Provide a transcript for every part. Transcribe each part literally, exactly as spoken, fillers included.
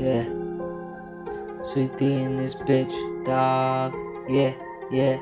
yeah. Sweet Dee in this bitch, dog, yeah, yeah.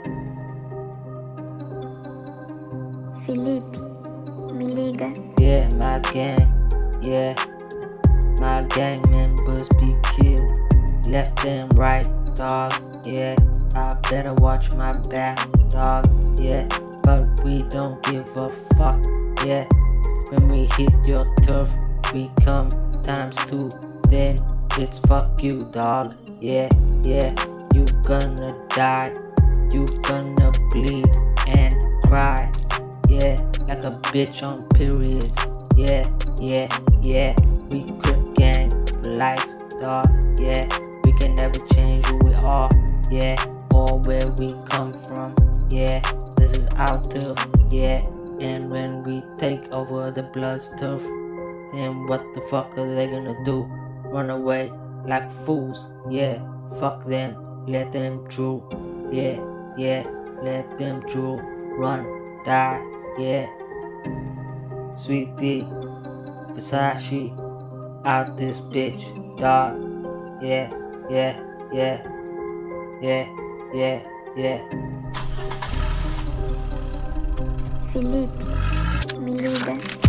Felipe, me liga. Yeah, my gang, yeah. My gang members be killed, left and right, dog, yeah. I better watch my back, dog, yeah. But we don't give a fuck, yeah. When we hit your turf, we come times two, then it's fuck you, dog, yeah, yeah. You gonna die, you gonna bleed and cry, yeah, like a bitch on periods, yeah, yeah, yeah. We Crip gang for life, dog, yeah. We can never change who we are, yeah, or where we come from, yeah. This is our turf, yeah. And when we take over the Bloods turf, then what the fuck are they gonna do? Run away like fools, yeah. Fuck them, let them drool, yeah, yeah. Let them drool, run, die, yeah. Sweet Dee Versace out this bitch, dog, yeah, yeah, yeah, yeah, yeah, yeah. Felipe, me liga.